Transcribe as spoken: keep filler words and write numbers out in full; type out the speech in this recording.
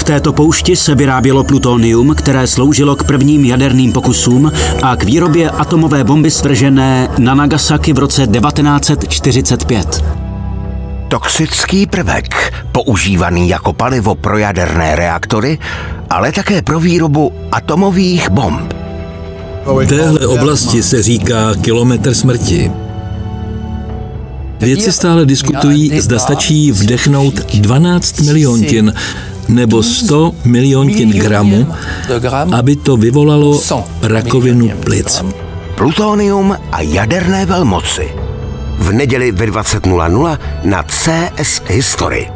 této poušti se vyrábělo plutonium, které sloužilo k prvním jaderným pokusům a k výrobě atomové bomby svržené na Nagasaki v roce devatenáct set čtyřicet pět. Toxický prvek, používaný jako palivo pro jaderné reaktory, ale také pro výrobu atomových bomb. V téhle oblasti se říká kilometr smrti. Vědci stále diskutují, zda stačí vdechnout dvanáct miliontin nebo sto miliontin gramů, aby to vyvolalo rakovinu plic. Plutonium a jaderné velmoci. V neděli ve dvacet hodin na C S History.